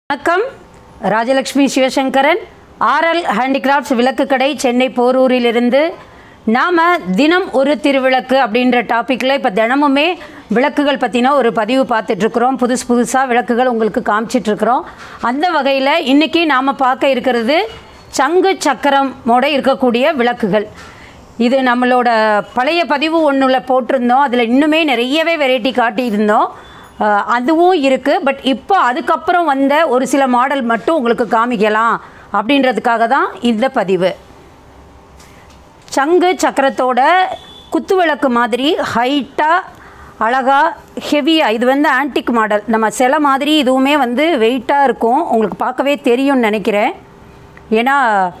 வணக்கம். ராஜலக்ஷ்மி சிவசங்கரன், RLHandicrafts விளக்குக்கடை, சென்னை போரூரிலிருந்து. நாம் தினம் ஒரு திருவிளக்கு அப்படின்ற டாப்பிக்கில் இப்போ தினமுமே விளக்குகள் பற்றின ஒரு பதிவு பார்த்துட்ருக்குறோம். புதுசாக விளக்குகள் உங்களுக்கு காமிச்சிட்ருக்குறோம். அந்த வகையில் இன்றைக்கி நாம் பார்க்க இருக்கிறது சங்கு சக்கரமோட இருக்கக்கூடிய விளக்குகள். இது நம்மளோட பழைய பதிவு ஒன்றில் போட்டிருந்தோம். அதில் இன்னுமே நிறையவே வெரைட்டி காட்டியிருந்தோம். அதுவும் இருக்குது. பட் இப்போ அதுக்கப்புறம் வந்த ஒரு சில மாடல் மட்டும் உங்களுக்கு காமிக்கலாம் அப்படின்றதுக்காக தான் இந்த பதிவு. சங்கு சக்கரத்தோட குத்துவிளக்கு மாதிரி ஹைட்டாக அழகாக ஹெவியாக, இது வந்து ஆன்டிக் மாடல். நம்ம சில மாதிரி இதுவுமே வந்து வெயிட்டாக இருக்கும். உங்களுக்கு பார்க்கவே தெரியும்னு நினைக்கிறேன். ஏன்னா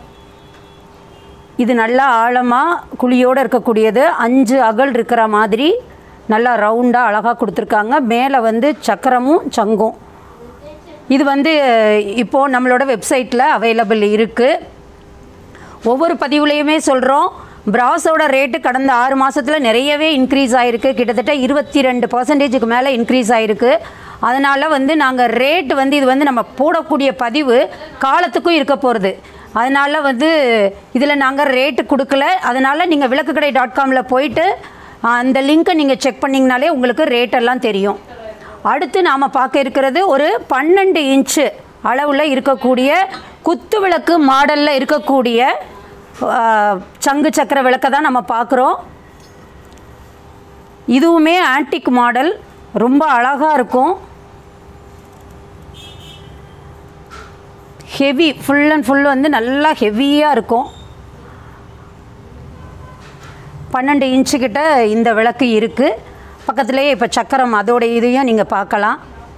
இது நல்லா ஆழமாக குழியோடு இருக்கக்கூடியது. 5 அகல் இருக்கிற மாதிரி நல்லா ரவுண்டாக அழகாக கொடுத்துருக்காங்க. மேலே வந்து சக்கரமும் சங்கும். இது வந்து இப்போது நம்மளோட வெப்சைட்டில் அவைலபிள் இருக்குது. ஒவ்வொரு பதிவுலேயுமே சொல்கிறோம், பிராஸோட ரேட்டு கடந்த 6 மாதத்தில் நிறையவே இன்க்ரீஸ் ஆகிருக்கு. கிட்டத்தட்ட 22% மேலே இன்க்ரீஸ் ஆகிருக்கு. அதனால் வந்து நாங்கள் ரேட்டு வந்து இது வந்து நம்ம போடக்கூடிய பதிவு காலத்துக்கும் இருக்க போகிறது. அதனால் வந்து இதில் நாங்கள் ரேட்டு கொடுக்கல. அதனால் நீங்கள் விளக்குக்கடை.comல போயிட்டு அந்த லிங்க்கை நீங்கள் செக் பண்ணிங்கனாலே உங்களுக்கு ரேட்டெல்லாம் தெரியும். அடுத்து நாம் பார்க்க இருக்கிறது ஒரு 12 இன்ச்சு அளவில் இருக்கக்கூடிய குத்து விளக்கு மாடலில் இருக்கக்கூடிய சங்கு சக்கர விளக்கை தான் நம்ம பார்க்குறோம். இதுவுமே ஆன்டிக் மாடல், ரொம்ப அழகாக இருக்கும். ஹெவி, ஃபுல் அண்ட் ஃபுல் வந்து நல்லா ஹெவியாக இருக்கும். 12 இன்ச்சு கிட்ட இந்த விளக்கு இருக்குது. பக்கத்துலேயே இப்போ சக்கரம் அதோட இதையும் நீங்கள் பார்க்கலாம்.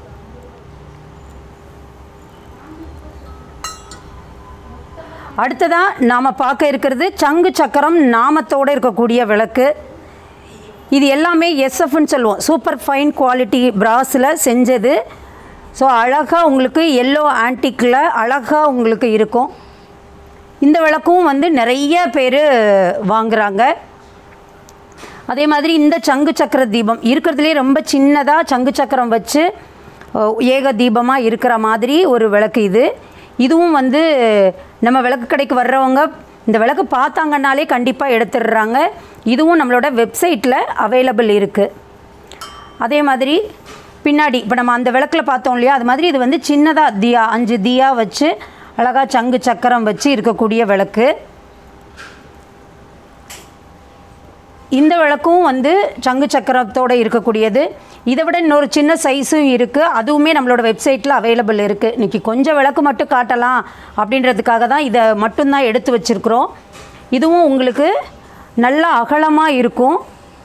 அடுத்ததாக நாம் பார்க்க இருக்கிறது சங்கு சக்கரம் நாமத்தோடு இருக்கக்கூடிய விளக்கு. இது எல்லாமே SFன்னு சொல்லுவோம், சூப்பர் ஃபைன் குவாலிட்டி பிராஸில் செஞ்சது. ஸோ அழகாக உங்களுக்கு எல்லோ ஆன்டிக்கில் அழகாக உங்களுக்கு இருக்கும். இந்த விளக்கும் வந்து நிறைய பேர் வாங்குகிறாங்க. அதே மாதிரி இந்த சங்கு சக்கர தீபம் இருக்கிறதுலே ரொம்ப சின்னதாக சங்கு சக்கரம் வச்சு ஏக தீபமாக இருக்கிற மாதிரி ஒரு விளக்கு இது. இதுவும் வந்து நம்ம விளக்கு கடைக்கு வர்றவங்க இந்த விளக்கு பார்த்தாங்கன்னாலே கண்டிப்பாக எடுத்துடுறாங்க. இதுவும் நம்மளோட வெப்சைட்டில் அவைலபிள் இருக்குது. அதே மாதிரி பின்னாடி இப்போ நம்ம அந்த விளக்கில் பார்த்தோம் இல்லையா, அது மாதிரி இது வந்து சின்னதாக தியா 5 தியா வச்சு அழகாக சங்கு சக்கரம் வச்சு இருக்கக்கூடிய விளக்கு. இந்த விளக்கும் வந்து சங்கு சக்கரத்தோடு இருக்கக்கூடியது. இதை விட இன்னொரு சின்ன சைஸும் இருக்குது. அதுவுமே நம்மளோட வெப்சைட்டில் அவைலபிள் இருக்குது. இன்றைக்கி கொஞ்சம் விளக்கு மட்டும் காட்டலாம் அப்படின்றதுக்காக தான் இதை மட்டும்தான் எடுத்து வச்சுருக்குறோம். இதுவும் உங்களுக்கு நல்லா அகலமாக இருக்கும்.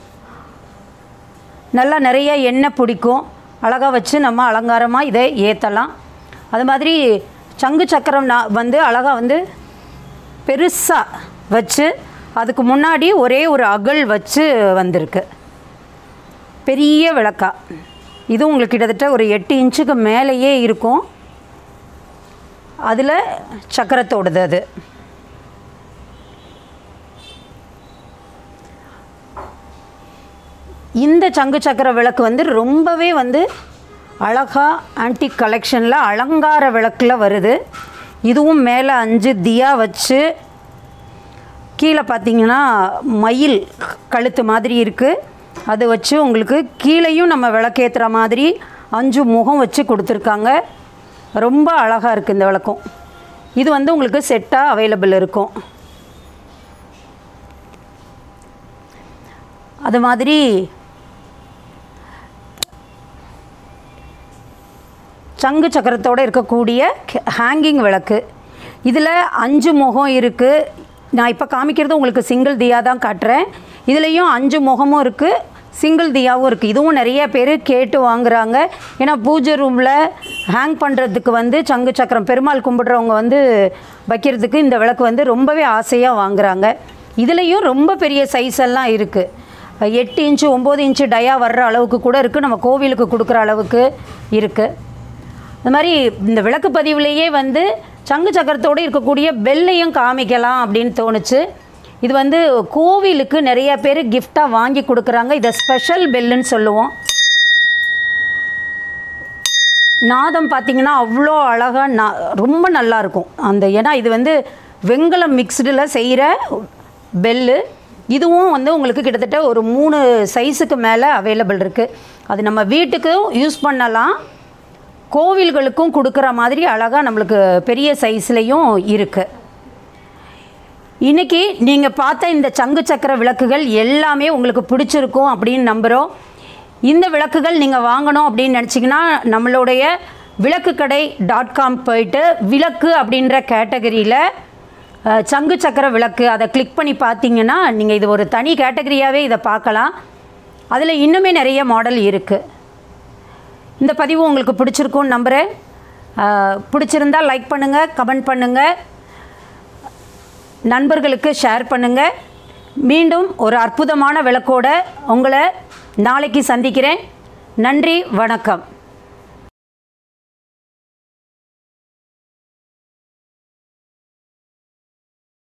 நல்லா நிறைய எண்ணெய் பிடிக்கும். அழகாக வச்சு நம்ம அலங்காரமாக இதை ஏற்றலாம். அது மாதிரி சங்கு சக்கரம் வந்து அழகாக வந்து பெருசாக வச்சு அதுக்கு முன்னாடி ஒரே ஒரு அகல் வச்சு வந்திருக்கு. பெரிய விளக்கா இது உங்களுக்கு கிட்டத்தட்ட ஒரு 8 இன்ச்சுக்கு மேலேயே இருக்கும். அதில் சக்கரத்தோடுது. அது இந்த சங்கு சக்கர விளக்கு வந்து ரொம்பவே வந்து அழகாக ஆன்டிக் கலெக்ஷனில் அலங்கார விளக்கில் வருது. இதுவும் மேலே 5 தியா வச்சு கீழே பார்த்திங்கன்னா மயில் கழுத்து மாதிரி இருக்குது. அது வச்சு உங்களுக்கு கீழேயும் நம்ம விளக்கேற்றுற மாதிரி 5 முகம் வச்சு கொடுத்துருக்காங்க. ரொம்ப அழகாக இருக்குது இந்த விளக்கும். இது வந்து உங்களுக்கு செட்டாக அவைலபிள் இருக்கும். அது மாதிரி சங்கு சக்கரத்தோடு இருக்கக்கூடிய ஹேங்கிங் விளக்கு. இதில் 5 முகம் இருக்குது. நான் இப்போ காமிக்கிறது உங்களுக்கு சிங்கிள் தியா தான் காட்டுறேன். இதுலேயும் 5 முகமும் இருக்குது, சிங்கிள் தியாவும் இருக்குது. இதுவும் நிறைய பேர் கேட்டு வாங்குகிறாங்க. ஏன்னா பூஜை ரூமில் ஹேங் பண்ணுறதுக்கு வந்து சங்கு சக்கரம் பெருமாள் கும்பிட்றவங்க வந்து வைக்கிறதுக்கு இந்த விளக்கு வந்து ரொம்பவே ஆசையாக வாங்குகிறாங்க. இதுலேயும் ரொம்ப பெரிய சைஸ் எல்லாம் இருக்குது. 8 இன்ச்சு 9 இன்ச்சு டயா வர்ற அளவுக்கு கூட இருக்குது. நம்ம கோவிலுக்கு கொடுக்குற அளவுக்கு இருக்குது. அது மாதிரி இந்த விளக்கு பதிவுலேயே வந்து சங்கு சக்கரத்தோடு இருக்கக்கூடிய பெல்லையும் காமிக்கலாம் அப்படின்னு தோணுச்சு. இது வந்து கோவிலுக்கு நிறைய பேர் கிஃப்டாக வாங்கி கொடுக்குறாங்க. இதை ஸ்பெஷல் பெல்லுன்னு சொல்லுவோம். நாதம் பார்த்திங்கன்னா அவ்வளோ அழகாக ரொம்ப நல்லாயிருக்கும். ஏன்னா இது வந்து வெண்கலம் மிக்ஸ்டில் செய்கிற பெல்லு. இதுவும் வந்து உங்களுக்கு கிட்டத்தட்ட ஒரு 3 சைஸுக்கு மேலே அவைலபிள் இருக்குது. அது நம்ம வீட்டுக்கும் யூஸ் பண்ணலாம், கோவில்களுக்கும் கொடுக்குற மாதிரி அழகாக நம்மளுக்கு பெரிய சைஸ்லேயும் இருக்குது. இன்றைக்கி நீங்கள் பார்த்த இந்த சங்கு சக்கர விளக்குகள் எல்லாமே உங்களுக்கு பிடிச்சிருக்கும் அப்படின்னு நம்புகிறோம். இந்த விளக்குகள் நீங்கள் வாங்கணும் அப்படின்னு நினச்சிங்கன்னா நம்மளுடைய vilakkukadai.com போயிட்டு விளக்கு அப்படின்ற கேட்டகரியில் சங்கு சக்கர விளக்கு அதை கிளிக் பண்ணி பார்த்தீங்கன்னா நீங்கள் இது ஒரு தனி கேட்டகரியாகவே இதை பார்க்கலாம். அதில் இன்னுமே நிறைய மாடல் இருக்குது. இந்த பதிவு உங்களுக்கு பிடிச்சிருக்கும்னு நம்புகிறேன். பிடிச்சிருந்தால் லைக் பண்ணுங்கள், கமெண்ட் பண்ணுங்கள், நண்பர்களுக்கு ஷேர் பண்ணுங்கள். மீண்டும் ஒரு அற்புதமான விளக்கோடு உங்களை நாளைக்கு சந்திக்கிறேன். நன்றி, வணக்கம்.